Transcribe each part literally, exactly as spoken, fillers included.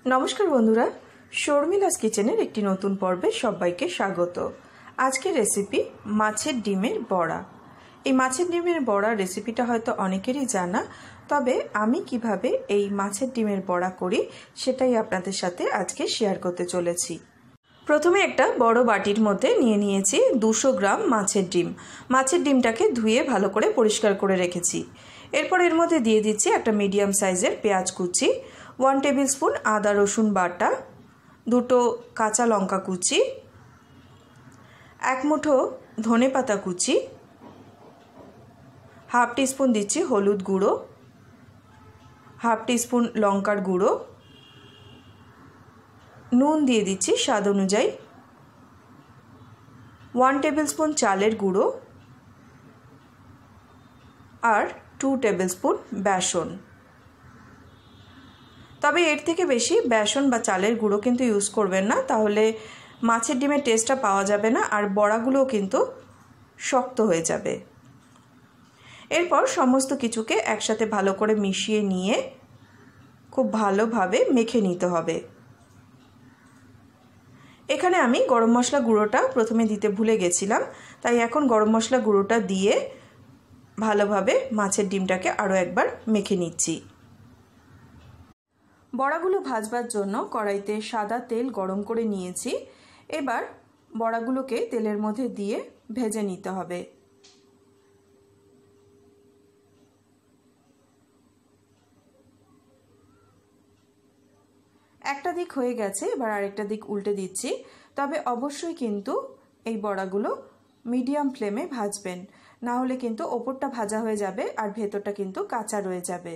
नमस्कार बंधुरा शर्मिलास किचेनेर एकटी नतून पर्वे सबाइके स्वागत। आजकेर रेसिपि माछेर डिमेर बड़ा। এই মাছের ডিমের বড়া রেসিপিটা হয়তো অনেকেরই জানা, তবে আমি কিভাবে এই মাছের ডিমের বড়া করি সেটাই আপনাদের সাথে আজকে শেয়ার করতে চলেছি। প্রথমে একটা বড় বাটির মধ্যে নিয়ে নিয়েছি দুশো গ্রাম মাছের ডিম। মাছের ডিমটাকে ধুয়ে ভালো করে পরিষ্কার করে রেখেছি। এরপর এর মধ্যে দিয়ে দিচ্ছি একটা মিডিয়াম সাইজের পেঁয়াজ কুচি, ওয়ান টেবিল স্পুন আদা রসুন বাটা, দুটো কাঁচা লঙ্কা কুচি, এক মুঠো ধনে পাতা কুচি, হাফ টিস্পুন দিচ্ছি হলুদ গুঁড়ো, হাফ টিস্পুন লঙ্কার গুঁড়ো, নুন দিয়ে দিচ্ছি স্বাদ অনুযায়ী, ওয়ান টেবিল স্পুন চালের গুঁড়ো আর টু টেবিল স্পুন বেসন। তবে এর থেকে বেশি বেসন বা চালের গুঁড়ো কিন্তু ইউজ করবেন না, তাহলে মাছের ডিমের টেস্টটা পাওয়া যাবে না আর বড়াগুলোও কিন্তু শক্ত হয়ে যাবে। এরপর সমস্ত কিছুকে একসাথে ভালো করে মিশিয়ে নিয়ে খুব ভালোভাবে মেখে নিতে হবে। এখানে আমি গরম মশলা গুঁড়োটা প্রথমে দিতে ভুলে গেছিলাম, তাই এখন গরম মশলা গুঁড়োটা দিয়ে ভালোভাবে মাছের ডিমটাকে আরও একবার মেখে নিচ্ছি। বড়াগুলো ভাজবার জন্য কড়াইতে সাদা তেল গরম করে নিয়েছি। এবার বড়াগুলোকে তেলের মধ্যে দিয়ে ভেজে নিতে হবে। একটা দিক হয়ে গেছে, এবার আরেকটা দিক উল্টে দিচ্ছি। তবে অবশ্যই কিন্তু এই বড়াগুলো মিডিয়াম ফ্লেমে ভাজবেন, না হলে কিন্তু ওপরটা ভাজা হয়ে যাবে আর ভেতরটা কিন্তু কাঁচা রয়ে যাবে।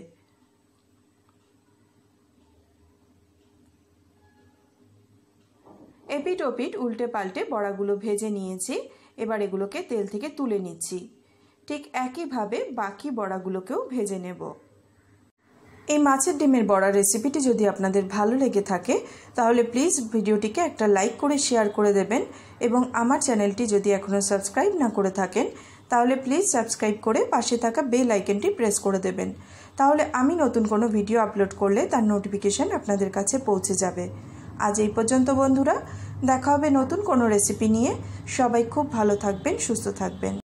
এপিট ওপিট উল্টে পাল্টে বড়াগুলো ভেজে নিয়েছি। এবার এগুলোকে তেল থেকে তুলে নিচ্ছি। ঠিক একইভাবে বাকি বড়াগুলোকেও ভেজে নেব। এই মাছের ডিমের বড়া রেসিপিটি যদি আপনাদের ভালো লেগে থাকে তাহলে প্লিজ ভিডিওটিকে একটা লাইক করে শেয়ার করে দেবেন, এবং আমার চ্যানেলটি যদি এখনও সাবস্ক্রাইব না করে থাকেন তাহলে প্লিজ সাবস্ক্রাইব করে পাশে থাকা বেল আইকনটি প্রেস করে দেবেন। তাহলে আমি নতুন কোনো ভিডিও আপলোড করলে তার নোটিফিকেশন আপনাদের কাছে পৌঁছে যাবে। আজ এই পর্যন্ত বন্ধুরা, দেখা হবে নতুন কোনো রেসিপি নিয়ে। সবাই খুব ভালো থাকবেন, সুস্থ থাকবেন।